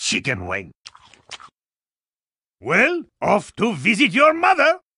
chicken wing. Well, off to visit your mother.